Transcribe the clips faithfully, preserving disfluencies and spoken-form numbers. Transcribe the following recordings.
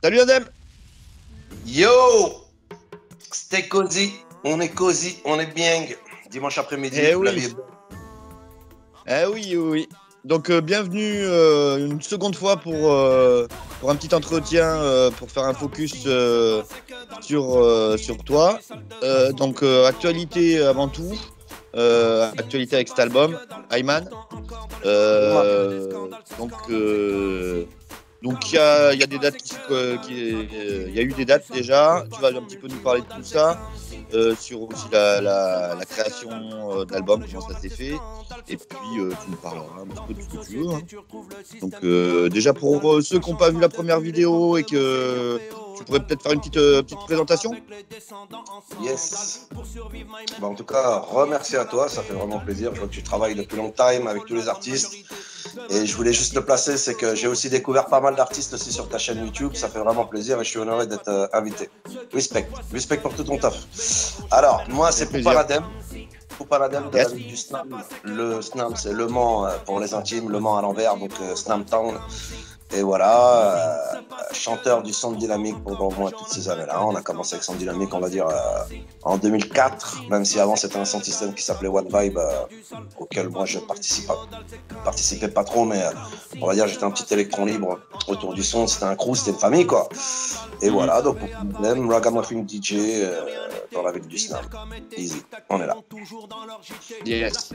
Salut Adem. Yo, c'était cosy, on est cosy, on est bien. Dimanche après-midi, Eh la oui. vie est... Eh oui, oui, oui. Donc euh, bienvenue euh, une seconde fois pour, euh, pour un petit entretien, euh, pour faire un focus euh, sur, euh, sur toi. Euh, donc euh, actualité avant tout, euh, actualité avec cet album, Ayman. Euh, donc euh, donc il y a, y a des dates qui, euh, qui euh, y a eu des dates déjà. Tu vas un petit peu nous parler de tout ça. Euh, sur aussi la, la, la création euh, de l'album, comment ça s'est fait, et puis euh, tu nous parleras un petit peu de ce que tu veux. Hein. Donc euh, déjà pour euh, ceux qui n'ont pas vu la première vidéo et que tu pourrais peut-être faire une petite, euh, petite présentation. Yes. Bon, en tout cas, remercie à toi, ça fait vraiment plaisir. Je vois que tu travailles depuis long time avec tous les artistes. Et je voulais juste le placer, c'est que j'ai aussi découvert pas mal d'artistes aussi sur ta chaîne YouTube. Ça fait vraiment plaisir et je suis honoré d'être euh, invité. Respect. Respect pour tout ton taf. Alors, moi, c'est Poupa Nadem. Poupa Nadem de yes. La ville du Snam. Le Snam, c'est Le Mans euh, pour les intimes, Le Mans à l'envers, donc euh, Snam Town. Et voilà, euh, chanteur du Sound Dynamique pendant au moins toutes ces années-là. On a commencé avec Sound Dynamique, on va dire, euh, en deux mille quatre, même si avant c'était un sound system qui s'appelait One Vibe, euh, auquel moi je participe, participais pas trop, mais euh, on va dire j'étais un petit électron libre autour du son. C'était un crew, c'était une famille, quoi. Et mmh. voilà, donc même Ragamuffin D J euh, dans la ville du Snap. Easy, on est là. Yes.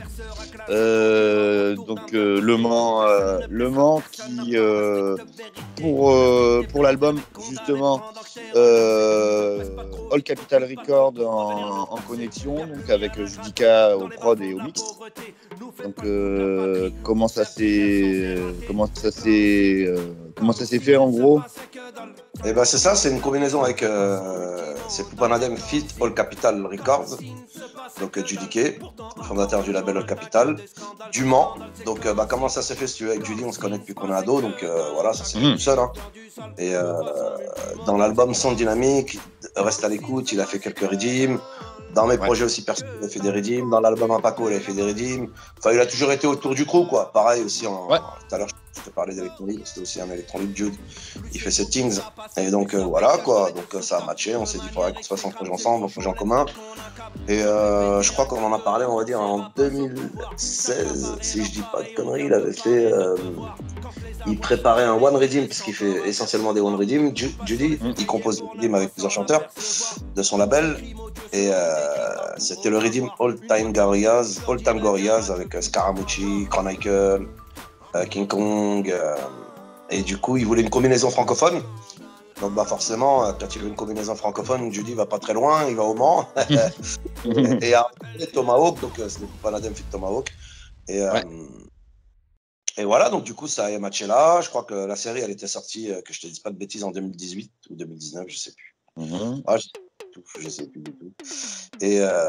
Euh, donc euh, Le Mans, euh, Le Mans qui euh, pour euh, pour l'album justement euh, All Capital Record en, en connexion, donc avec Judica au prod et au mix. Donc euh, comment ça s'est comment ça s'est euh, comment ça s'est fait en gros? Et ben c'est ça, c'est une combinaison avec euh, c'est Poupa Nadem Fit All Capital Records, donc Judica, fondateur du label All Capital, du Mans. Donc euh, bah, comment ça s'est fait si tu veux, avec Judy, on se connaît depuis qu'on est ado, donc euh, voilà, ça s'est fait mmh. tout seul. Hein. Et euh, dans l'album Sound Dynamique, Reste à l'écoute, il a fait quelques redeems. Dans mes ouais. projets aussi personnels, il a fait des redeems. Dans l'album Impaco, il a fait des redeems. Enfin, il a toujours été autour du crew, quoi. Pareil aussi, en... ouais. tout à l'heure, je te parlais d'électron libre, c'était aussi un électron libre, Jude. Il fait ses things. Et donc, euh, voilà, quoi. Donc, euh, ça a matché. On s'est dit, il faudrait qu'on se fasse un projet ensemble, un projet en commun. Et euh, je crois qu'on en a parlé, on va dire, en deux mille seize, si je dis pas de conneries. Il avait fait. Euh... Il préparait un One Redeem, puisqu'il fait essentiellement des One Redeem. Judy, mmh. il compose des Redeem avec plusieurs chanteurs de son label. Et euh, c'était le Redeem All Time Gorillaz, All Time Gorillaz avec euh, Scaramucci, Chronicle, euh, King Kong. Euh, et du coup, il voulait une combinaison francophone. Donc, bah, forcément, euh, quand il veut une combinaison francophone, Judy va pas très loin, il va au Mans. et après, Tomahawk, donc euh, c'est Poupa Nadem fit Tomahawk. Et, euh, ouais. et voilà, donc du coup, ça a matché là. Je crois que la série, elle était sortie, euh, que je te dise pas de bêtises, en deux mille dix-huit ou deux mille dix-neuf, je sais plus. Mm-hmm. Ah, je sais plus, je sais plus du tout. Et, euh,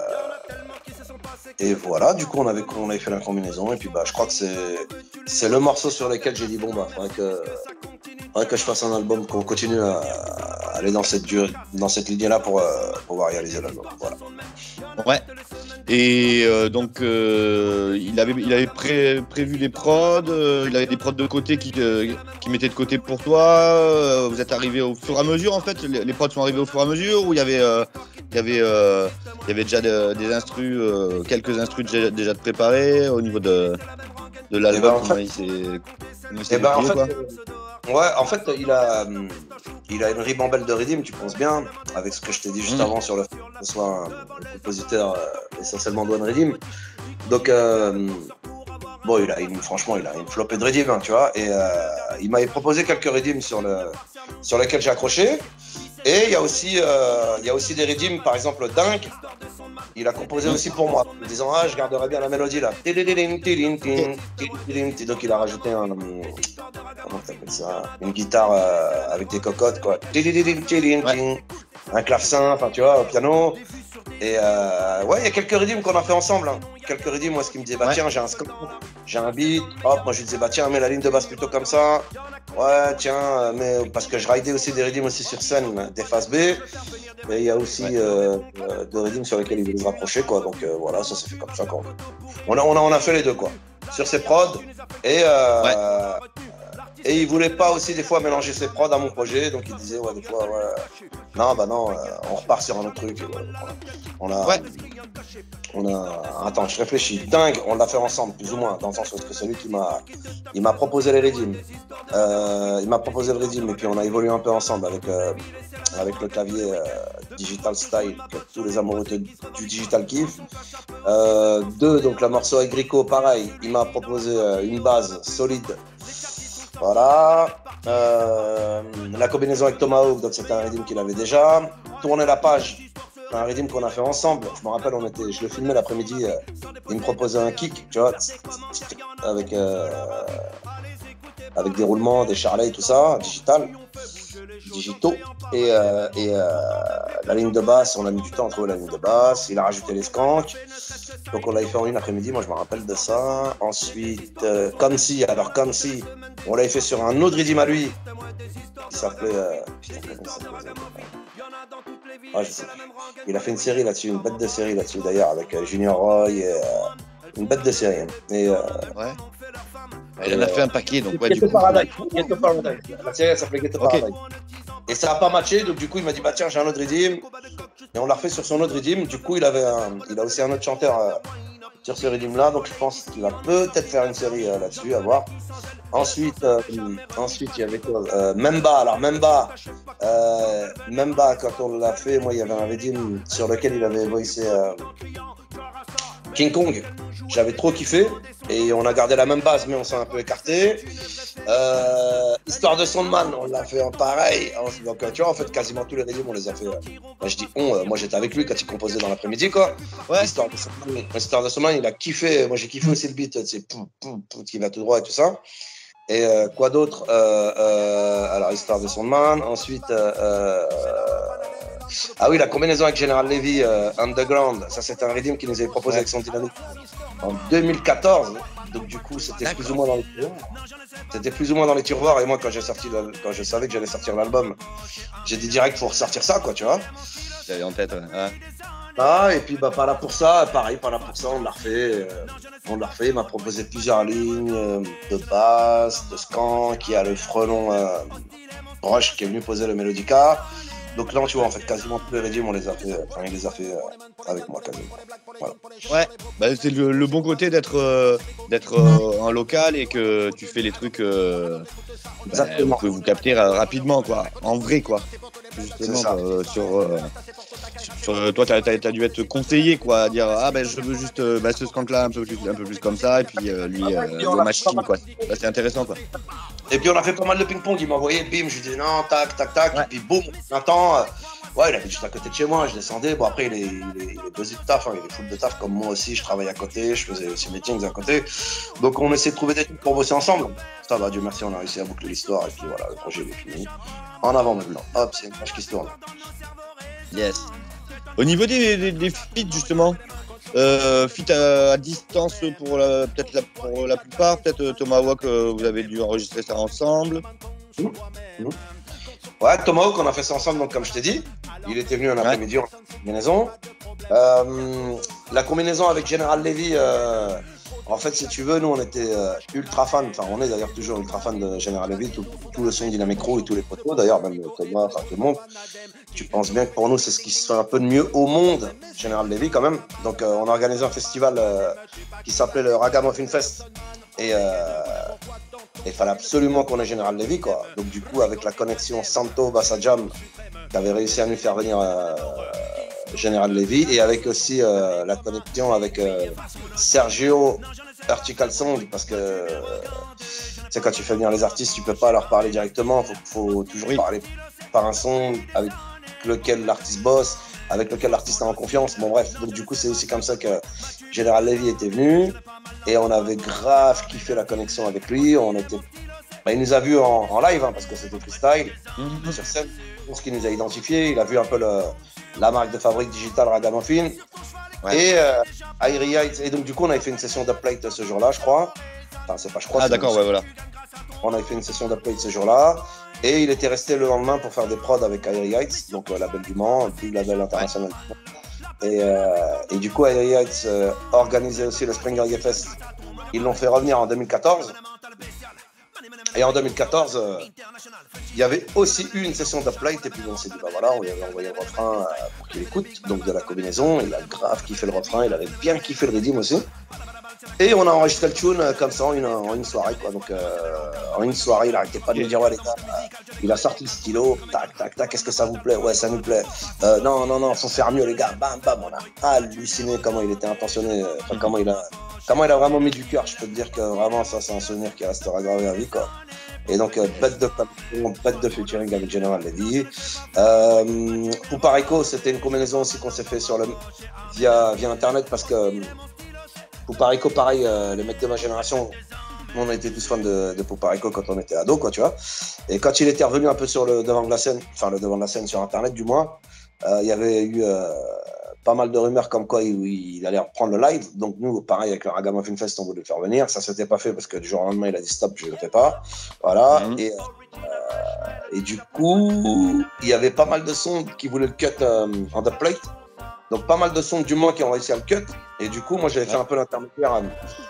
et voilà, du coup, on avait, on avait fait la combinaison. Et puis, bah, je crois que c'est, c'est le morceau sur lequel j'ai dit, bon, bah, faudrait que, faudrait que je fasse un album, qu'on continue à, à aller dans cette, dans cette lignée-là pour euh, pouvoir réaliser l'album. Voilà. Ouais. Et euh, donc, euh, il avait, il avait pré, prévu des prods, euh, il avait des prods de côté qui, euh, qui mettaient de côté pour toi. Euh, vous êtes arrivé au fur et à mesure, en fait. Les, les prods sont arrivés au fur et à mesure, ou il y avait, euh, il y avait, euh, il y avait déjà de, des instrus, euh, quelques instrus déjà, déjà préparés au niveau de, de l'album. Eh ben, en fait, il s'est ben, en fait, ouais, en fait, il a, il a une ribambelle de redeem, tu penses bien, avec ce que je t'ai dit juste mmh. avant sur le fait que ce soit un, un compositeur euh, essentiellement de One Redeem. Donc, euh, bon, il a une, franchement, il a une flopée de redeem, hein, tu vois, et euh, il m'avait proposé quelques redeems sur, le, sur lesquels j'ai accroché. Et il y a aussi, euh, il y a aussi des redeems, par exemple, Dingue. Il a composé aussi pour moi, en disant ah je garderai bien la mélodie là. Donc il a rajouté un, comment t'appelles ça, une guitare euh, avec des cocottes quoi. Ouais. Un clavecin, enfin tu vois, au piano. Et euh, ouais, il y a quelques redeems qu'on a fait ensemble. Hein. Quelques redeems, moi ce qui me disait bah ouais. tiens j'ai un score, j'ai un beat. Hop, moi je lui disais bah tiens mets la ligne de basse plutôt comme ça. Ouais tiens, mais parce que je raidais aussi des redeems aussi sur scène, des phases B. Et il y a aussi ouais. euh, des redeems sur lesquels il voulait se rapprocher quoi. Donc euh, voilà, ça s'est fait comme ça quoi. On a, on a, on a fait les deux quoi. Sur ses prods et euh, ouais. Et il voulait pas aussi des fois mélanger ses prods à mon projet, donc il disait ouais des fois ouais, non bah non, euh, on repart sur un autre truc. Et ouais, on a, Ouais. on a, attends, je réfléchis, dingue, on l'a fait ensemble plus ou moins, dans le sens où c'est lui qui m'a, il m'a proposé les rythmes, euh, il m'a proposé le rythme et puis on a évolué un peu ensemble avec euh, avec le clavier euh, Digital Style que tous les amoureux de, du digital kiffent. Euh, deux, donc le morceau avec Grico, pareil, il m'a proposé euh, une base solide. Voilà. Euh, la combinaison avec Tomahawk, donc c'était un rythme qu'il avait déjà. Tourner la page, un rythme qu'on a fait ensemble. Je me rappelle, on était, je le filmais l'après-midi. Euh, il me proposait un kick, tu vois, avec euh, avec des roulements, des charlets, tout ça, digital, digitaux. Et, euh, et euh, la ligne de basse, on a mis du temps à trouver la ligne de basse. Il a rajouté les skanks. Donc on l'avait fait en une après-midi, moi je me rappelle de ça. Ensuite, euh, comme si, alors comme si, on l'avait fait sur un autre rythme à lui. Il s'appelait... Euh, putain, comment ça s'appelait ? Ah, je sais plus. Il a fait une série là-dessus, une bête de série là-dessus d'ailleurs, avec euh, Junior Roy, et, euh, une bête de série. Hein. Et, euh, ouais. Il en a fait un paquet, donc ouais, Ghetto du coup. Paradise. Ghetto Paradise. La série elle s'appelait Ghetto Okay. Paradise. Et ça n'a pas matché, donc du coup il m'a dit bah tiens j'ai un autre rythme. Et on l'a refait sur son autre rythme. Du coup il avait un, il a aussi un autre chanteur euh, sur ce rythme là, donc je pense qu'il va peut-être faire une série euh, là-dessus, à voir. Ensuite, euh, ensuite il y avait quoi euh, Memba. Alors Memba, euh, Memba quand on l'a fait, moi il y avait un rythme sur lequel il avait voicé euh, King Kong. J'avais trop kiffé et on a gardé la même base mais on s'est un peu écarté. Euh, Histoire de Soundman, on l'a fait en pareil. Donc tu vois en fait quasiment tous les rythmes on les a fait. Euh, moi je dis on, euh, moi j'étais avec lui quand il composait dans l'après-midi quoi. Ouais. Histoire de Soundman, Histoire de Soundman, il a kiffé. Moi j'ai kiffé aussi le beat, c'est pou pou pou qui va tout droit et tout ça. Et euh, quoi d'autre euh, euh, alors Histoire de Soundman. Ensuite. Euh, euh, Ah oui, la combinaison avec General Levy, euh, Underground, ça c'était un rythme qu'il nous avait proposé ouais. avec son dynamique en deux mille quatorze. Donc du coup, c'était plus ou moins dans les tiroirs. C'était plus ou moins dans les tiroirs. Et moi, quand j'ai sorti, le, quand je savais que j'allais sortir l'album, j'ai dit direct pour sortir ça, quoi, tu vois. J'avais en tête. Ouais. Ah, et puis bah pas là pour ça, pareil, pas là pour ça, on l'a refait. Euh, on l'a refait. Il m'a proposé plusieurs lignes euh, de basse, de skank, qui a le frelon euh, Rush qui est venu poser le mélodica. Donc là, tu vois, en fait, quasiment tous les rythmes, on les a fait, enfin, il les a fait euh, avec moi, quasiment. Voilà. Ouais, bah, c'est le, le bon côté d'être euh, d'être euh, en local et que tu fais les trucs. Euh, Exactement. Bah, vous pouvez vous capter euh, rapidement, quoi. En vrai, quoi. Justement, euh, sur, euh, sur, sur. Toi, t'as, t'as, t'as dû être conseillé, quoi, à dire ah ben je veux juste euh, bah, ce skank-là un peu plus, un peu plus comme ça, et puis euh, lui, euh, le machine, quoi. Là, c'est intéressant, quoi. Et puis on a fait pas mal de ping-pong, il m'envoyait, bim, je lui disais non, tac, tac, tac, ouais. Et puis boum, un temps, euh, ouais, il habite juste à côté de chez moi, je descendais, bon après il est, il est, il est busy de taf, hein, il est full de taf comme moi aussi, je travaille à côté, je faisais aussi meetings à côté, donc on essaie de trouver des trucs pour bosser ensemble, ça va, Dieu merci, on a réussi à boucler l'histoire, et puis voilà, le projet il est fini, en avant maintenant, hop, c'est une page qui se tourne. Yes. Au niveau des, des, des feats justement, Euh, fit à, à distance pour la, peut-être la, pour la plupart, peut-être euh, Tomahawk, euh, vous avez dû enregistrer ça ensemble. Mmh. Mmh. Ouais, Tomahawk, on a fait ça ensemble, donc comme je t'ai dit, il était venu un après-midi en combinaison. Euh, la combinaison avec General Levy, euh, en fait, si tu veux, nous on était euh, ultra fans, enfin on est d'ailleurs toujours ultra fans de General Levy, tout, tout le son Dynamic Crew et tous les potos, d'ailleurs, même Thomas, enfin tout le monde. Tu penses bien que pour nous, c'est ce qui se fait un peu de mieux au monde, General Levy quand même. Donc euh, on a organisé un festival euh, qui s'appelait le Ragamuffin Fest. Et il euh, fallait absolument qu'on ait General Levy, quoi. Donc du coup, avec la connexion Santo Bassa Jam, qui avait réussi à nous faire venir euh, General Levy, et avec aussi euh, la connexion avec euh, Sergio Vertical Song, parce que euh, tu sais, quand tu fais venir les artistes, tu peux pas leur parler directement, il faut, faut toujours oui. parler par un son avec lequel l'artiste bosse, avec lequel l'artiste est en confiance. Bon bref, donc du coup c'est aussi comme ça que General Levy était venu et on avait grave kiffé la connexion avec lui. On était, bah, il nous a vus en, en live hein, parce que c'était freestyle mm-hmm. sur scène. Pour ce qu'il nous a identifié, il a vu un peu le, la marque de fabrique digitale Ragamuffin ouais. et euh, Airy Heights. Et donc du coup on avait fait une session d'upplate ce jour-là, je crois. Enfin c'est pas je crois. Ah d'accord, ouais voilà. On avait fait une session d'upplate ce jour-là. Et il était resté le lendemain pour faire des prods avec Airy Heights, donc euh, label du Mans, puis label international. Ouais. Et, euh, et du coup, Airy Heights euh, organisait aussi le Spring Reggae Fest. Ils l'ont fait revenir en deux mille quatorze. Et en deux mille quatorze, euh, il y avait aussi eu une session d'upplate, et puis on s'est dit, bah voilà, on lui avait envoyé le refrain euh, pour qu'il écoute, donc de la combinaison, il a grave kiffé le refrain, il avait bien kiffé le rythme aussi. Et on a enregistré le tune euh, comme ça en une, en une soirée, quoi. Donc euh, en une soirée, il arrêtait pas de me dire, ouais les gars, euh, il a sorti le stylo, tac, tac, tac, est-ce que ça vous plaît? Ouais, ça nous plaît. Euh, non, non, non, faut faire mieux les gars, bam, bam, on a halluciné comment il était intentionné, euh, enfin, comment il a... Comment il a vraiment mis du cœur, je peux te dire que vraiment ça c'est un souvenir qui restera gravé à vie, quoi. Et donc euh, bête de bête de featuring avec General Levy. Euh, Puparico, c'était une combinaison aussi qu'on s'est fait sur le via via internet parce que euh, Puparico, pareil, euh, les mecs de ma génération, on a été tous fans de, de Puparico quand on était ado, quoi, tu vois. Et quand il était revenu un peu sur le devant de la scène, enfin le devant de la scène sur internet du moins, euh, il y avait eu euh, pas mal de rumeurs comme quoi il, il allait reprendre le live. Donc nous, pareil, avec le Ragamuffin Fest, on voulait le faire venir. Ça ne s'était pas fait parce que du jour au lendemain, il a dit stop, je ne le fais pas. Voilà. Mm-hmm. Et, euh, et du coup, il y avait pas mal de sons qui voulaient le cut euh, en dubplate. Donc pas mal de sons du moins qui ont réussi à le cut. Et du coup, moi, j'avais fait un peu l'intermédiaire à,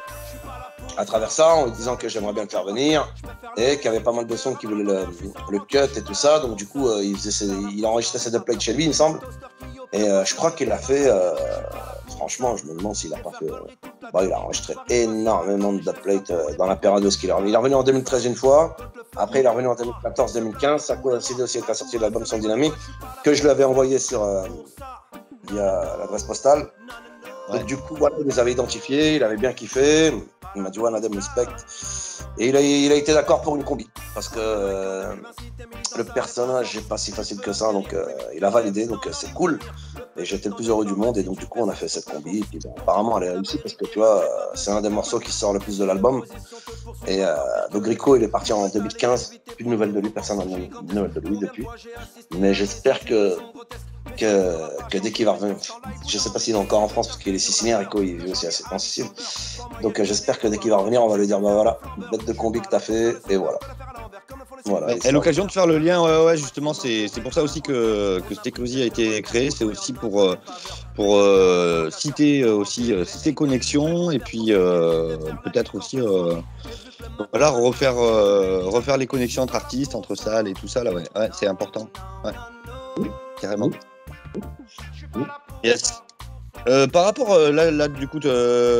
à travers ça, en lui disant que j'aimerais bien le faire venir et qu'il y avait pas mal de sons qui voulaient le, le cut et tout ça. Donc du coup, euh, il, faisait ses, il enregistrait ses dubplates chez lui, il me semble. Et euh, je crois qu'il l'a fait, euh, franchement, je me demande s'il n'a pas fait. Euh, bon, il a enregistré énormément de dubplates euh, dans la période où il est revenu. Il est revenu en deux mille treize une fois, après il est revenu en deux mille quatorze deux mille quinze, ça coïncidait aussi avec la sortie de l'album Son Dynamique, que je lui avais envoyé sur, euh, via l'adresse postale. Ouais. Donc du coup, voilà, il les avait identifiés, il avait bien kiffé, il m'a dit ouais, Nadem, respect. Et il a, il a été d'accord pour une combi, parce que euh, le personnage n'est pas si facile que ça, donc euh, il a validé, donc euh, c'est cool. Et j'étais le plus heureux du monde, et donc du coup on a fait cette combi, et puis bon, apparemment elle est réussie, parce que tu vois, euh, c'est un des morceaux qui sort le plus de l'album. Et euh, le Grico, il est parti en deux mille quinze, plus de nouvelles de lui, personne n'a de nouvelles de lui depuis. Mais j'espère que, que, que dès qu'il va revenir, je sais pas s'il est encore en France, parce qu'il est sicilien, Rico, il vit aussi assez en Sicile. Donc euh, j'espère que dès qu'il va revenir, on va lui dire, bah voilà, une bête de combi que t'as fait, et voilà. Voilà, et l'occasion de faire le lien, ouais, ouais, justement, c'est, c'est pour ça aussi que, que Stekozy a été créé, c'est aussi pour, pour euh, citer aussi euh, ses connexions, et puis euh, peut-être aussi euh, voilà, refaire, euh, refaire les connexions entre artistes, entre salles et tout ça, là, ouais, ouais c'est important, ouais, oui, carrément. Oui. Yes. Euh, par rapport, euh, là, là, du coup, tu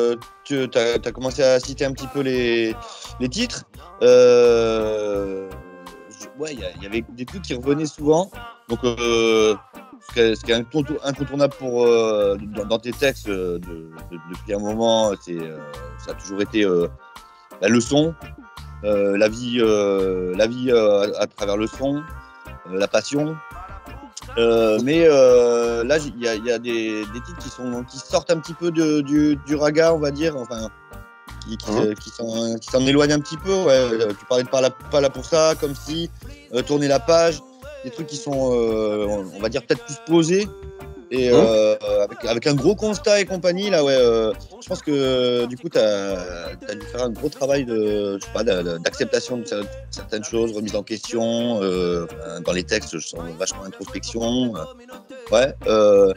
as commencé à citer un petit peu les, les titres. Euh, ouais, il y, y avait des trucs qui revenaient souvent. Donc, euh, ce qui est, ce qui est incontournable pour, euh, dans, dans tes textes euh, de, de, depuis un moment, c'est, euh, ça a toujours été euh, la leçon, euh, la vie, euh, la vie euh, à, à travers le son, euh, la passion. Euh, mais euh, là, il y a, y a des, des titres qui, sont, qui sortent un petit peu de, du, du raga, on va dire, enfin, qui, qui, mmh. qui, s'en, qui s'en éloignent un petit peu. Ouais. Tu parlais de pas là, pas là pour ça, comme si, euh, tourner la page, des trucs qui sont, euh, on va dire, peut-être plus posés. Et mmh. euh, avec, avec un gros constat et compagnie, là, ouais, euh, je pense que du coup, tu as dû faire un gros travail de, je sais pas, d'acceptation de certaines choses, remise en question. Euh, dans les textes, je sens vachement introspection. Ouais. Euh,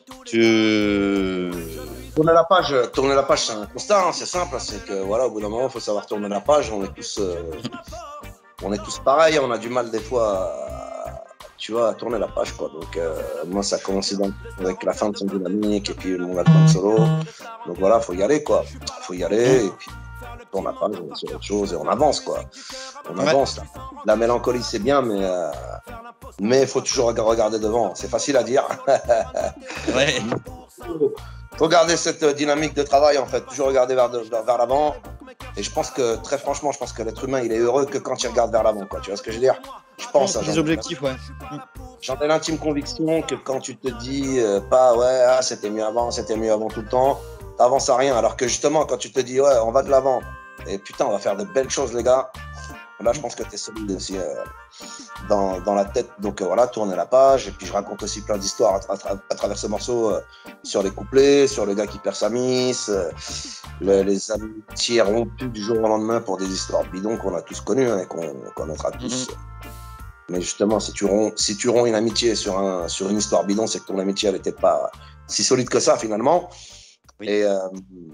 tu... Tourner la page, tourner la page, c'est un constat, hein, c'est simple. C'est que voilà, au bout d'un moment, il faut savoir tourner la page. On est tous, euh, on est tous pareils. On a du mal des fois. À... tu vois, à tourner la page, quoi. Donc, euh, moi, ça a commencé donc avec la fin de Son Dynamique et puis mon album solo. Donc, voilà, faut y aller, quoi. Faut y aller et puis on tourne la page, on est sur autre chose et on avance, quoi. On ouais. avance, là. La mélancolie, c'est bien, mais euh, mais il faut toujours regarder devant. C'est facile à dire. Ouais. Faut garder cette dynamique de travail, en fait. Toujours regarder vers, de, vers l'avant. Et je pense que, très franchement, je pense que l'être humain, il est heureux que quand il regarde vers l'avant, quoi. Tu vois ce que je veux dire? Je pense à des objectifs, ouais. J'en ai l'intime conviction que quand tu te dis euh, pas, ouais, ah, c'était mieux avant, c'était mieux avant tout le temps, t'avances à rien. Alors que justement, quand tu te dis, ouais, on va de l'avant, et putain, on va faire de belles choses, les gars, là, je pense que t'es solide aussi euh, dans, dans la tête. Donc euh, voilà, tourner la page. Et puis je raconte aussi plein d'histoires à, tra à travers ce morceau euh, sur les couplets, sur le gars qui perd sa miss, euh, le, les amitiés rompues du jour au lendemain pour des histoires bidons qu'on a tous connues hein, et qu'on connaîtra tous. Mm-hmm. Mais justement, si tu romps, si tu romps une amitié sur, un, sur une histoire bidon, c'est que ton amitié, elle n'était pas si solide que ça, finalement. Oui. Et, euh,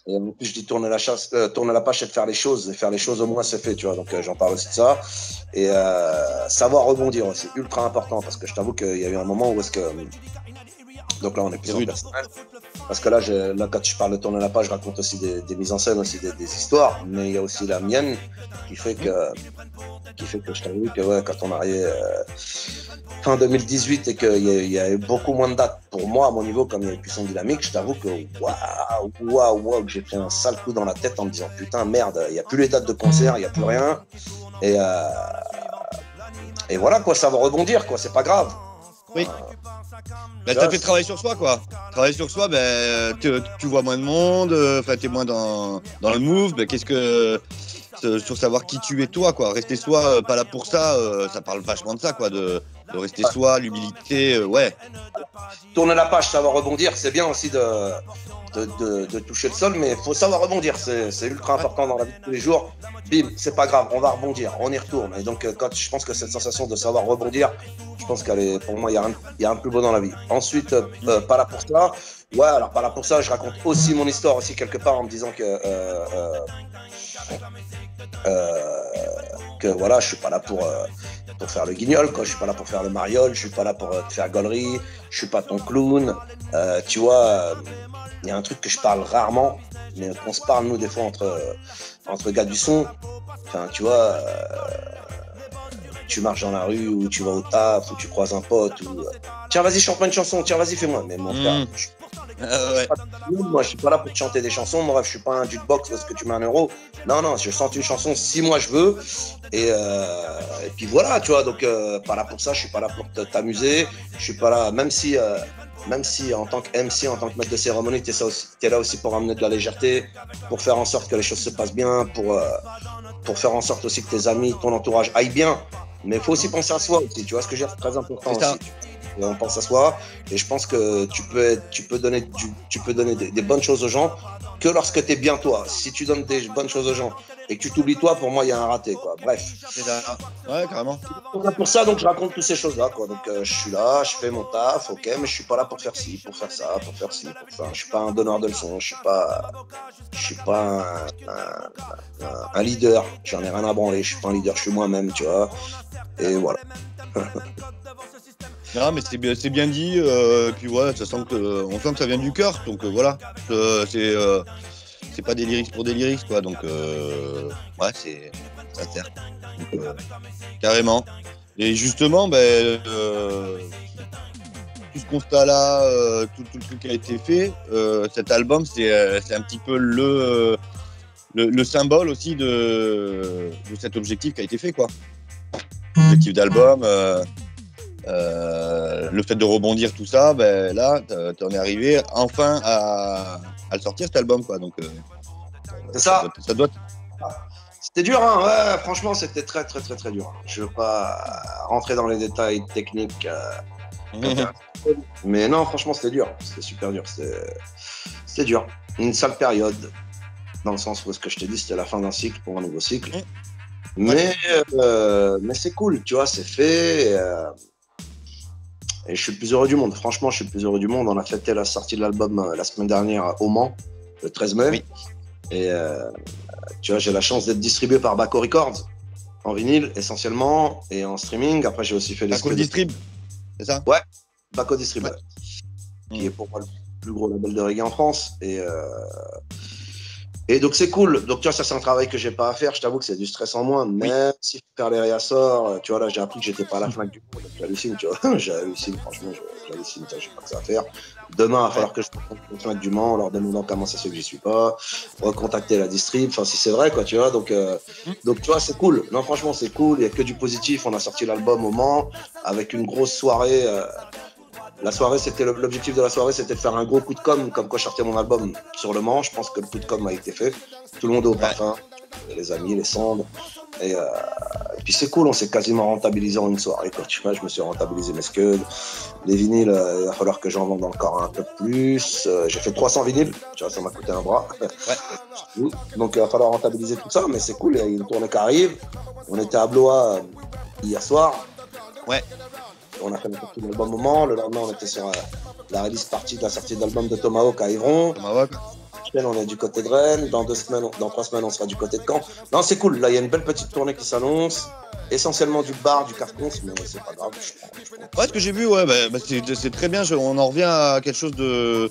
Et en plus, je dis tourner la, chasse, euh, tourner la page, c'est de faire les choses. Et faire les choses, au moins, c'est fait, tu vois. Donc, euh, j'en parle aussi de ça. Et euh, savoir rebondir aussi, ultra important. Parce que je t'avoue qu'il y a eu un moment où est-ce que... Donc là, on est plus en personnel. Parce que là, je, là, quand je parle de tourner la page, je raconte aussi des, des mises en scène, aussi des, des histoires. Mais il y a aussi la mienne qui fait que, qui fait que je t'avoue que ouais, quand on arrivait euh, fin deux mille dix-huit et qu'il y, y a eu beaucoup moins de dates pour moi à mon niveau, comme il y avait plus son dynamique, je t'avoue que waouh, waouh, waouh, que j'ai pris un sale coup dans la tête en me disant putain, merde, il n'y a plus les dates de concert, il n'y a plus rien. Et, euh, et voilà, quoi, ça va rebondir, quoi, c'est pas grave. Oui. Bah, t'as fait travailler sur soi, quoi. Travailler sur soi, ben, bah, tu vois moins de monde, enfin, euh, t'es moins dans, dans le move. Bah, qu'est-ce que. Sur savoir qui tu es, toi, quoi. Rester soi, euh, pas là pour ça, euh, ça parle vachement de ça, quoi. De, de rester soi, l'humilité, euh, ouais. Tourner la page, savoir rebondir, c'est bien aussi de, de, de, de toucher le sol, mais il faut savoir rebondir. C'est ultra important dans la vie de tous les jours. Bim, c'est pas grave, on va rebondir, on y retourne. Et donc, quand je pense que cette sensation de savoir rebondir, je pense qu'elle est, pour moi, il y a un, il y a un plus beau dans la vie. Ensuite, euh, pas là pour ça. Ouais, alors pas là pour ça, je raconte aussi mon histoire aussi quelque part en me disant que euh, euh, euh, que voilà, je suis pas là pour euh, pour faire le guignol, quoi. Je suis pas là pour faire le mariole, je suis pas là pour euh, te faire gaulerie, je suis pas ton clown. Euh, tu vois, il euh, y a un truc que je parle rarement, mais qu'on se parle nous des fois entre euh, entre gars du son. Enfin, tu vois. Euh, tu marches dans la rue ou tu vas au taf ou tu croises un pote ou tiens vas-y chante-moi une chanson, tiens vas-y fais-moi. Mais mon frère, mmh. je, euh, ouais. moi je suis pas là pour te chanter des chansons, moi je suis pas un jukebox parce que tu mets un euro. Non non, je chante une chanson si moi je veux et, euh, et puis voilà tu vois donc euh, pas là pour ça, je suis pas là pour t'amuser, je suis pas là même si euh, même si en tant que M C, en tant que maître de cérémonie, tu es là aussi pour amener de la légèreté, pour faire en sorte que les choses se passent bien, pour euh, pour faire en sorte aussi que tes amis, ton entourage aillent bien. Mais il faut aussi penser à soi aussi, tu vois ce que je veux dire, c'est très important aussi. Et on pense à soi et je pense que tu peux, être, tu peux donner, du, tu peux donner des, des bonnes choses aux gens que lorsque tu es bien toi. Si tu donnes des bonnes choses aux gens et que tu t'oublies toi, pour moi il y a un raté quoi. Bref. C'est ça. Ouais, carrément. Pour ça donc je raconte toutes ces choses-là quoi. Donc euh, je suis là, je fais mon taf, ok, mais je suis pas là pour faire ci, pour faire ça, pour faire ci, pour ça. Je suis pas un donneur de leçons, je suis pas, je suis pas un, un, un, un leader. J'en ai rien à branler. Je suis pas un leader, je suis moi-même, tu vois. Et voilà. Non, mais c'est bien, c'est bien dit. Euh, puis voilà, ça sent que, on sent que ça vient du cœur. Donc euh, voilà, euh, c'est, euh, c'est pas des lyrics pour des lyrics, quoi. Donc euh, ouais, c'est sincère. Donc, euh, carrément. Et justement, ben, euh, tout ce constat-là, euh, tout, tout le truc qui a été fait, euh, cet album, c'est, euh, c'est un petit peu le, le, le symbole aussi de, de cet objectif qui a été fait, quoi. Objectif d'album. Euh, Euh, le fait de rebondir tout ça, ben là, t'en es arrivé enfin à, à le sortir cet album, quoi. Donc, euh, c'est ça. Ça doit. C'était dur, hein. Ouais, franchement, c'était très, très, très, très dur. Je veux pas rentrer dans les détails techniques, euh, mmh. mais non, franchement, c'était dur. C'était super dur. C'était, c'était dur. Une sale période, dans le sens où ce que je t'ai dit, c'était la fin d'un cycle pour un nouveau cycle. Mmh. Mais, euh, mais c'est cool, tu vois, c'est fait. Euh, Et je suis le plus heureux du monde. Franchement, je suis le plus heureux du monde. On a fêté la sortie de l'album euh, la semaine dernière au Mans, le treize mai. Oui. Et euh, tu vois, j'ai la chance d'être distribué par Baco Records, en vinyle essentiellement, et en streaming. Après, j'ai aussi fait les... Baco Distrib, c'est ça? Ouais, Baco Distrib, ouais. Mmh. Qui est pour moi le plus gros label de reggae en France. Et, euh, et donc, c'est cool. Donc, tu vois, ça, c'est un travail que j'ai pas à faire. Je t'avoue que c'est du stress en moins. Mais oui. Si faire les réassorts, tu vois, là, j'ai appris que j'étais pas à la Fnac du monde. J'hallucine, tu vois. J'hallucine, franchement, j'hallucine. J'ai pas que ça à faire. Demain, il va falloir que je rencontre la Fnac du Mans en leur demandant comment ça se fait que j'y suis pas. Recontacter la distrib. Enfin, si c'est vrai, quoi, tu vois. Donc, euh, donc tu vois, c'est cool. Non, franchement, c'est cool. Il y a que du positif. On a sorti l'album au Mans avec une grosse soirée. Euh, La soirée, c'était l'objectif de la soirée, c'était de faire un gros coup de com, comme quoi je sortais mon album sur le Mans. Je pense que le coup de com a été fait. Tout le monde est au parfum, les amis, les cendres. Et, euh, et puis c'est cool, on s'est quasiment rentabilisé en une soirée. Quand tu vois, je me suis rentabilisé mes scuds. Les vinyles, euh, il va falloir que j'en vende encore un peu plus. Euh, j'ai fait trois cents vinyles, tu vois, ça m'a coûté un bras. Ouais. Donc il va falloir rentabiliser tout ça, mais c'est cool, il y a une tournée qui arrive. On était à Blois euh, hier soir. Ouais. On a fait la sortie de l'album Moment. Le lendemain, on était sur euh, la release party de la sortie de l'album de Tomahawk à Évron. Tomahawk. prochaine, on est du côté de Rennes. Dans deux semaines, dans trois semaines, on sera du côté de Caen. Non, c'est cool. Là, il y a une belle petite tournée qui s'annonce. Essentiellement du bar, du carton, mais c'est pas grave. Je prends, je prends. Ouais, ce que j'ai vu, ouais, bah, bah, c'est, c'est très bien. Je, on en revient à quelque chose de,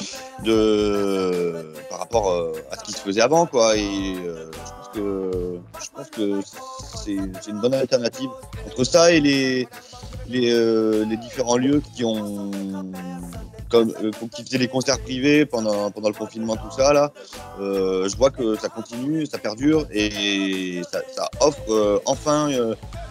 de par rapport euh, à ce qui se faisait avant, quoi. Et euh, je pense que, je pense que c'est, c'est une bonne alternative entre ça et les, les, euh, les différents lieux qui ont, comme, euh, qui faisaient des concerts privés pendant, pendant le confinement, tout ça là. Euh, je vois que ça continue, ça perdure et ça, ça offre euh, enfin. Euh,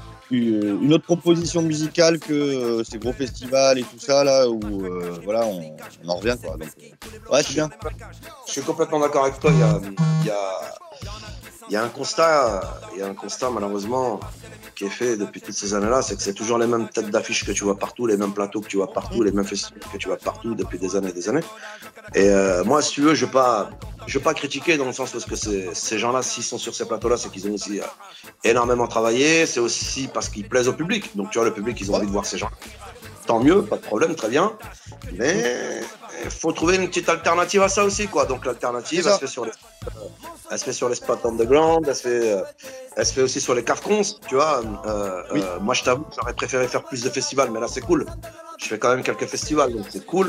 une autre proposition musicale que euh, ces gros festivals et tout ça là où euh, voilà on, on en revient quoi. Donc, euh, ouais c'est bien. Je suis complètement d'accord avec toi. Il y a, il y a, il y a un constat, il y a un constat malheureusement qui est fait depuis toutes ces années-là, c'est que c'est toujours les mêmes têtes d'affiche que tu vois partout, les mêmes plateaux que tu vois partout, les mêmes festivals que tu vois partout depuis des années et des années. Et euh, moi, si tu veux, je ne veux pas, je veux pas critiquer dans le sens où que c'est, ces gens-là, s'ils sont sur ces plateaux-là, c'est qu'ils ont aussi euh, énormément travaillé. C'est aussi parce qu'ils plaisent au public. Donc, tu vois, le public, ils ont envie de voir ces gens. Tant mieux, pas de problème, très bien. Mais il faut trouver une petite alternative à ça aussi, quoi. Donc, l'alternative, elle se fait sur les, elle se fait sur les spots underground, elle se fait, euh, elle se fait aussi sur les carcons, tu vois. Euh, Oui. euh, moi, je t'avoue, j'aurais préféré faire plus de festivals, mais là, c'est cool. Je fais quand même quelques festivals, donc c'est cool.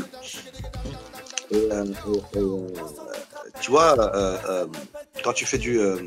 Et, euh, et, euh, tu vois, euh, euh, quand tu fais du... Euh,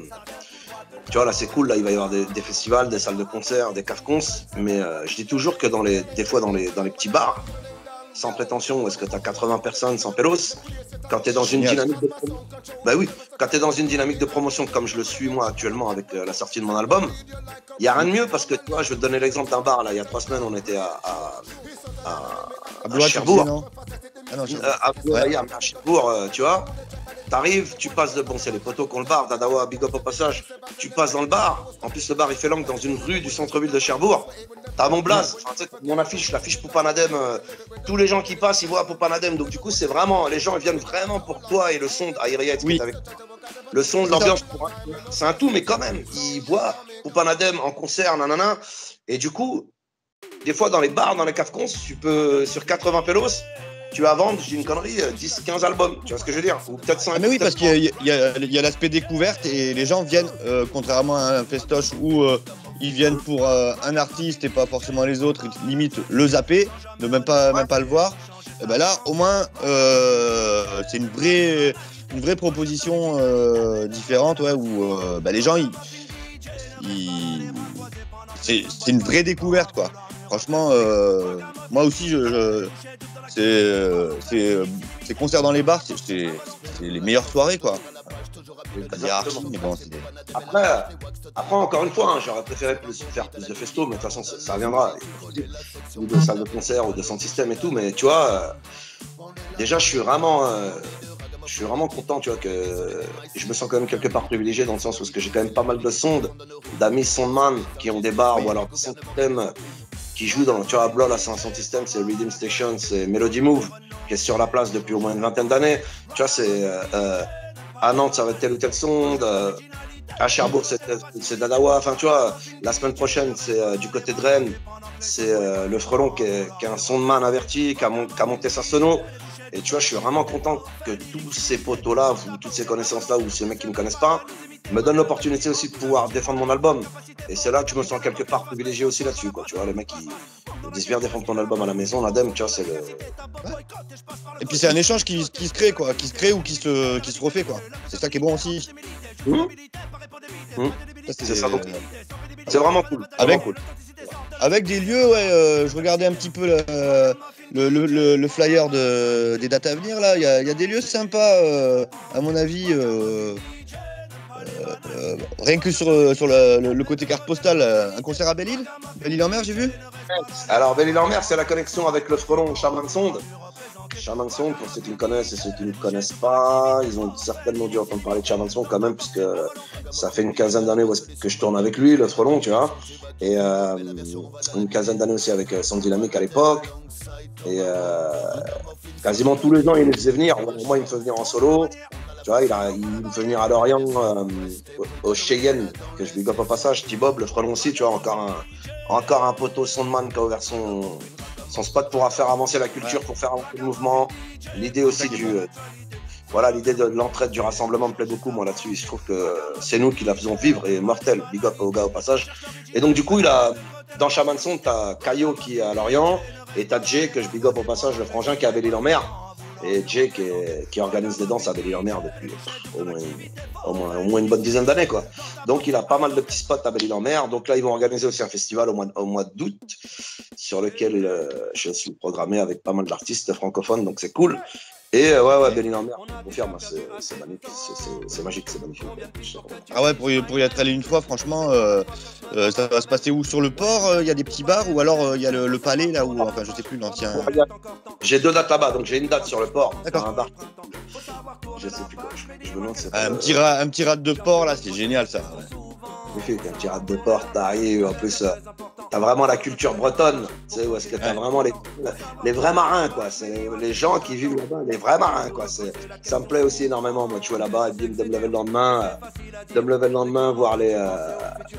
tu vois, là, c'est cool, là, il va y avoir des, des festivals, des salles de concert, des carcons, mais euh, je dis toujours que dans les, des fois, dans les, dans les petits bars, sans prétention, est-ce que tu as quatre-vingts personnes sans pélos, quand tu es dans une dynamique de promotion, bah oui, quand tu es dans une dynamique de promotion comme je le suis moi actuellement avec euh, la sortie de mon album, il n'y a rien de mieux parce que, tu vois, je vais te donner l'exemple d'un bar, là, il y a trois semaines, on était à, à, à, à, à Cherbourg. Non ah non, euh, à, ouais. à Cherbourg, euh, tu vois. T'arrives, tu passes de... Bon, c'est les poteaux qui ont le bar, Dadawa, big up au passage. Tu passes dans le bar. En plus, le bar, il fait l'angle dans une rue du centre-ville de Cherbourg. T'as mon blaze. Enfin, tu sais, mon affiche, l'affiche Poupanadem. Euh, tous les gens qui passent, ils voient Poupanadem. Donc, du coup, c'est vraiment... Les gens, ils viennent vraiment pour toi et le son d'Aïria, oui. avec le son de l'ambiance. C'est un tout, mais quand même, ils voient Poupanadem en concert, nanana. Et du coup, des fois, dans les bars, dans les cafcons, tu peux, sur quatre-vingts pélos, tu vas vendre, j'ai une connerie, dix quinze albums, tu vois ce que je veux dire? Ou peut-être cinq. Ah mais oui, parce qu'il y a, il y a, il y a l'aspect découverte et les gens viennent, euh, contrairement à un festoche où euh, ils viennent pour euh, un artiste et pas forcément les autres, limite le zapper, ne même pas, même pas le voir. Et ben là, au moins, euh, c'est une vraie, une vraie proposition euh, différente, ouais, où euh, bah, les gens, ils, ils... C'est, c'est une vraie découverte, quoi. Franchement, euh, moi aussi, je, je c'est, euh, c'est, euh, ces concerts dans les bars, c'est, c'est, c'est les meilleures soirées, quoi. Archi, mais bon, c'est des... après, après, encore une fois, hein, j'aurais préféré plus, faire plus de festos, mais de toute façon, ça, ça reviendra. Ou de salles de concert, ou de sound system et tout, mais tu vois, euh, déjà, je suis vraiment... Euh, je suis vraiment content, tu vois, que je me sens quand même quelque part privilégié dans le sens où j'ai quand même pas mal de sondes, d'amis soundman qui ont des bars, oui. Ou alors des sound system qui jouent dans, tu vois, à Blois, là, c'est un sound system, c'est Rhythm Station, c'est Melody Move, qui est sur la place depuis au moins une vingtaine d'années. Tu vois, c'est euh, à Nantes, ça va être telle ou telle sonde, euh, à Cherbourg, c'est, c'est Dadawa. Enfin, tu vois, la semaine prochaine, c'est euh, du côté de Rennes, c'est euh, le Frelon qui est, qui est un soundman averti, qui a, mon, qui a monté sa sono. Et tu vois, je suis vraiment content que tous ces potos-là, ou toutes ces connaissances-là, ou ces mecs qui ne me connaissent pas, me donnent l'opportunité aussi de pouvoir défendre mon album. Et c'est là que je me sens quelque part privilégié aussi là-dessus, quoi. Tu vois, les mecs qui disent viens défendre ton album à la maison, l'Adem, tu vois, c'est le... Ouais. Et puis c'est un échange qui, qui se crée, quoi, qui se crée ou qui se, qui se refait, quoi. C'est ça qui est bon aussi. Mmh. Mmh. Ça, c'est, c'est ça, donc. C'est vraiment cool. C'est avec, vraiment cool. Avec des lieux, ouais, euh, je regardais un petit peu le, le, le, le flyer de, des dates à venir, là. Il y a, y a des lieux sympas, euh, à mon avis. Euh, euh, euh, rien que sur, sur le, le, le côté carte postale, un concert à Belle-Île, Belle-Île-en-Mer, j'ai vu. Alors, Belle-Île-en-Mer, c'est la connexion avec le Frelon Chaman Sonde. Chaman Sonde, pour ceux qui me connaissent et ceux qui ne me connaissent pas, ils ont certainement dû entendre parler de Chaman Sonde quand même, puisque ça fait une quinzaine d'années que je tourne avec lui, le Frelon, tu vois. Et euh, une quinzaine d'années aussi avec Son Dynamique à l'époque. Et euh, quasiment tous les ans, il les faisait venir. Moi, il me fait venir en solo. Tu vois, il, a, il me fait venir à Lorient, euh, au, au Cheyenne, que je lui goppe au passage. T-Bob, le Frelon aussi, tu vois, encore un, encore un poteau soundman qui a ouvert son, son spot pour faire avancer la culture, ouais. Pour faire avancer le mouvement. L'idée aussi du, euh, voilà, l'idée de l'entraide, du rassemblement me plaît beaucoup, moi, là-dessus. Je trouve que c'est nous qui la faisons vivre et mortel. Big up au gars au passage. Et donc, du coup, il a, dans Shaman Son, t'as Caillot qui est à Lorient et t'as Jay, que je big up au passage, le frangin qui est à Belle-Île-en-Mer. Et Jay qui, est, qui organise des danses à Belle-Île-en-Mer depuis au moins, au, moins, au moins une bonne dizaine d'années, quoi. Donc, il a pas mal de petits spots à Belle-Île-en-Mer. Donc là, ils vont organiser aussi un festival au mois, au mois d'août sur lequel euh, je suis programmé avec pas mal d'artistes francophones. Donc, c'est cool. Et euh, ouais, ouais, Belle-Île-en-Mer, je confirme, c'est, c'est magnifique, c'est, c'est, c'est magique, c'est magnifique. Ah ouais, pour y, pour y être allé une fois, franchement, euh, euh, ça va se passer où? Sur le port, il euh, y a des petits bars, ou alors il euh, y a le, le palais, là où, enfin, je sais plus, l'ancien. J'ai deux dates là-bas, donc j'ai une date sur le port. D'accord. Un bar. Je sais plus quoi, je, je me demande, c'est ah, pas, un, petit ra- un petit rade de port, là, c'est génial, ça. Ouais. Magnifique, un petit rade de port, t'arrives, en plus. Euh, T'as vraiment la culture bretonne, tu sais, où est-ce que t'as ouais. vraiment les, les vrais marins, quoi. C'est les, les gens qui vivent là-bas, les vrais marins, quoi. C'est, ça me plaît aussi énormément, moi, tu vois, là-bas, et de me lever le lendemain, euh, de me lever le lendemain, voir les, euh,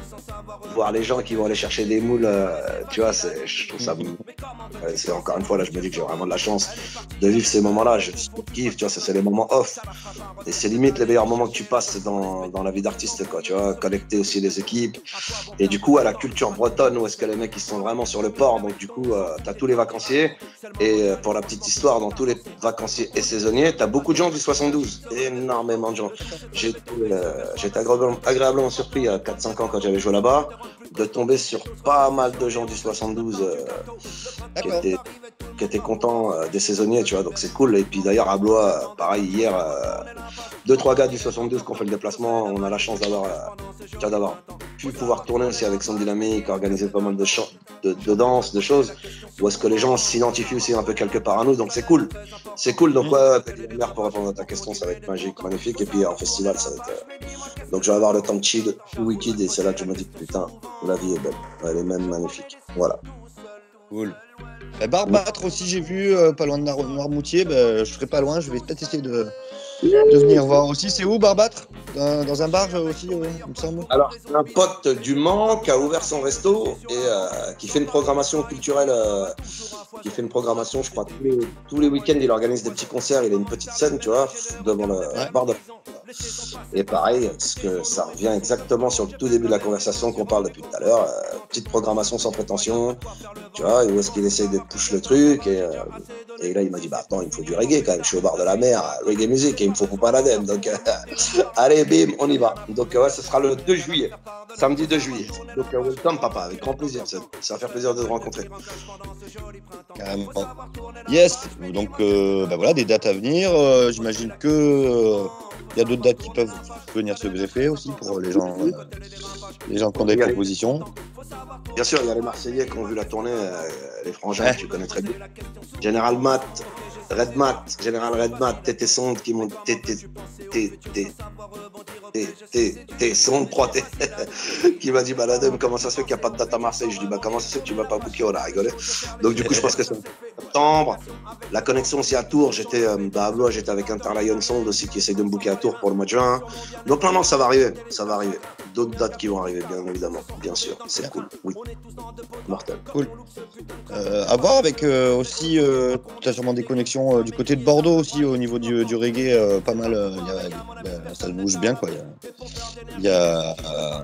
voir les gens qui vont aller chercher des moules, euh, tu vois, c'est, je trouve ça. Euh, c'est encore une fois, là, je me dis que j'ai vraiment de la chance de vivre ces moments-là. Je kiffe, tu vois, ça, c'est les moments off. Et c'est limite les meilleurs moments que tu passes dans, dans la vie d'artiste, quoi, tu vois, connecter aussi les équipes. Et du coup, à la culture bretonne, où est-ce que les mecs, ils sont vraiment sur le port, donc du coup, euh, t'as tous les vacanciers. Et euh, pour la petite histoire, dans tous les vacanciers et saisonniers, t'as beaucoup de gens du soixante-douze, énormément de gens. J'ai, euh, j'étais agréablement, agréablement surpris à quatre cinq ans quand j'avais joué là-bas, de tomber sur pas mal de gens du soixante-douze euh, qui, étaient, qui étaient contents euh, des saisonniers, tu vois, donc c'est cool. Et puis d'ailleurs, à Blois, pareil, hier, euh, deux, trois gars du soixante-douze qui ont fait le déplacement, on a la chance d'avoir, euh, d'avoir pu pouvoir tourner aussi avec Son Dynamique, organiser pas mal de, chants, de, de danse, de choses, où est-ce que les gens s'identifient aussi un peu quelque part à nous, donc c'est cool. C'est cool, donc ouais, ouais, pour répondre à ta question, ça va être magique, magnifique, et puis en festival, ça va être... Euh... Donc je vais avoir le temps de chill tout week-end, et c'est là que je me dis, putain, la vie est belle, elle est même magnifique, voilà. Cool. Bah, Barbâtre aussi, j'ai vu, euh, pas loin de Noirmoutier, bah, je serai pas loin, je vais peut-être essayer de... de venir voir aussi. C'est où Barbâtre? dans, dans un bar aussi, ouais, il me semble. Alors, c'est un pote du Mans qui a ouvert son resto et euh, qui fait une programmation culturelle, euh, qui fait une programmation, je crois, tous les, tous les week-ends, il organise des petits concerts, il a une petite scène, tu vois, devant le ouais. bar de... Et pareil, parce que ça revient exactement sur le tout début de la conversation qu'on parle depuis tout à l'heure, euh, petite programmation sans prétention, tu vois, où est-ce qu'il essaye de push le truc et... Euh, Et là, il m'a dit, bah attends, il me faut du reggae quand même. Je suis au bar de la mer, reggae musique, et il me faut Poupa Nadem. Donc, euh, allez, bim, on y va. Donc, euh, ouais, ce sera le deux juillet, samedi deux juillet. Donc, euh, welcome, papa, avec grand plaisir. Ça, ça va faire plaisir de te rencontrer. Carrément. Yes. Donc, euh, bah voilà, des dates à venir. Euh, j'imagine que euh, y a d'autres dates qui peuvent venir se greffer aussi pour les gens, euh, les gens qui ont des propositions. Bien sûr, il y a les Marseillais qui ont vu la tournée, euh, les frangins, ouais. Tu connais très bien. Général Matt, Red Matt, Général Red Matt, Tété Sonde qui m'ont Tété Tété Tété Sonde trois T qui m'a dit bah Nadem, comment ça se fait qu'il n'y a pas de date à Marseille? Je dis bah comment ça se fait que tu ne vas pas booker? On a rigolé. Donc du coup je pense que c'est en septembre. La connexion aussi à Tours, j'étais euh, bah, à Blois, j'étais avec Interlion Sound aussi qui essaie de me booker à Tours pour le mois de juin. Donc non non ça va arriver, ça va arriver. D'autres dates qui vont arriver bien évidemment, bien sûr, c'est cool, oui. Mortel. Cool. Euh, à voir avec euh, aussi, euh, tu as sûrement des connexions euh, du côté de Bordeaux aussi au niveau du, du reggae, euh, pas mal, euh, y a, y a, ça bouge bien quoi. Il y a,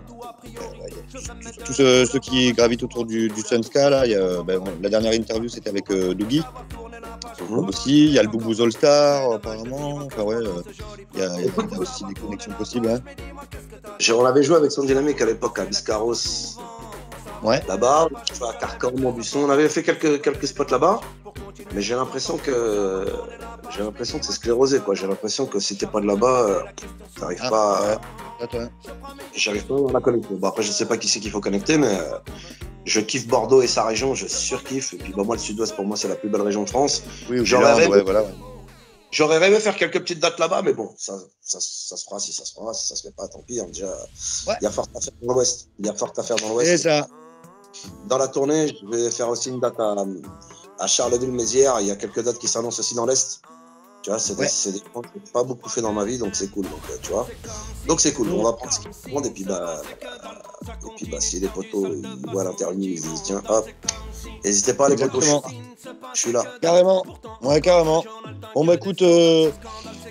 tous ceux, ceux qui gravitent autour du, du Sunska là, y a, ben, la dernière interview c'était avec euh, Dougie. Mm-hmm. Aussi, il y a le Boubouz All Star apparemment, enfin ouais, il euh, y, y, y a aussi des connexions possibles. Hein. On avait joué avec Son Dynamique à l'époque à Biscarros. Ouais. Là-bas, à Carcan, Montbuisson, on avait fait quelques, quelques spots là-bas, mais j'ai l'impression que j'ai l'impression que c'est sclérosé, quoi. J'ai l'impression que si t'es pas de là-bas, euh, t'arrives ah, pas. À... Ouais. Ouais. J'arrive pas à la connecter. Bon, après, je sais pas qui c'est qu'il faut connecter, mais euh, je kiffe Bordeaux et sa région, je surkiffe. Et puis, bah, moi, le Sud-Ouest, pour moi, c'est la plus belle région de France. Oui, j'aurais rêvé, ouais, voilà. J'aurais rêvé faire quelques petites dates là-bas, mais bon, ça, ça, ça se fera si ça se fera. Si ça se fait pas, tant pis. Hein, déjà, il ouais. y a fort à faire dans l'Ouest. Il y a fort à faire dans l'Ouest. C'est ça. Dans la tournée, je vais faire aussi une date à, à Charleville-Mézières. Il y a quelques dates qui s'annoncent aussi dans l'Est. Tu vois, c'est ouais. des, c'est des points que je n'ai pas beaucoup fait dans ma vie, donc c'est cool. Donc, euh, tu vois, donc c'est cool. On va prendre ce qu'il faut et puis bah, euh, et puis bah, si les potos ils voient l'interview, ils disent tiens, hop, n'hésitez pas les potos. Je suis là. Carrément. Ouais, carrément. Bon bah écoute, euh,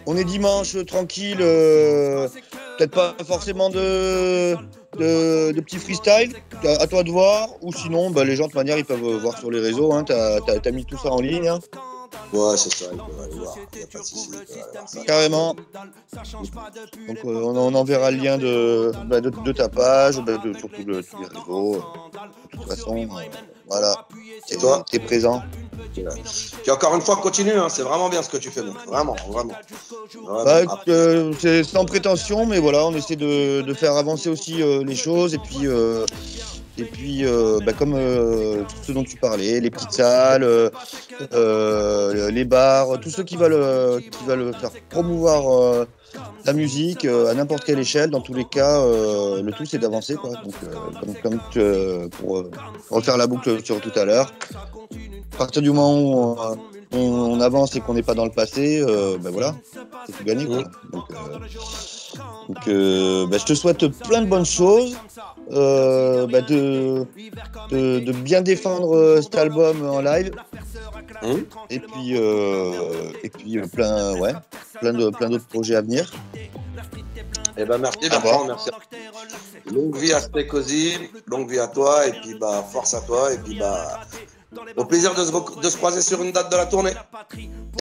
on est dimanche, euh, tranquille. euh, Peut-être pas forcément de, de, de petits freestyle. À, à toi de voir. Ou sinon, bah, les gens de toute manière, ils peuvent euh, voir sur les réseaux. Hein, t'as, t'as, t'as mis tout ça en ligne. Hein. Ouais, c'est ça, il peut aller voir. Il n'y a pas de souci. Il peut aller voir ça. Carrément. Donc euh, on, on enverra le lien de, bah, de, de ta page, bah, de, sur tout le- tous les réseaux. De toute façon, euh, voilà. Et toi? T'es présent. Puis encore une fois, continue, hein, c'est vraiment bien ce que tu fais, mec. Vraiment, vraiment. Vraiment. Bah, Ah, euh, c'est sans prétention, mais voilà, on essaie de, de faire avancer aussi euh, les choses. Et puis, euh, et puis euh, bah, comme euh, tout ce dont tu parlais, les petites salles, euh, euh, les bars, tous ceux qui veulent, euh, qui veulent faire promouvoir euh, la musique euh, à n'importe quelle échelle, dans tous les cas, euh, le tout c'est d'avancer, quoi. Donc, euh, comme, comme tu, euh, pour euh, refaire la boucle sur tout à l'heure, à partir du moment où on, on, on avance et qu'on n'est pas dans le passé, euh, ben voilà, c'est tout gagné, quoi. Donc, euh, donc euh, ben, je te souhaite plein de bonnes choses, euh, ben, de, de, de bien défendre euh, cet album en live, hum. et puis, euh, et puis euh, plein, ouais, plein de, plein d'autres projets à venir. Eh ben merci Ah Bertrand, bon. merci. Longue vie à Stekozy, longue vie à toi, et puis bah force à toi, et puis bah au plaisir de se, rec- de se croiser sur une date de la tournée.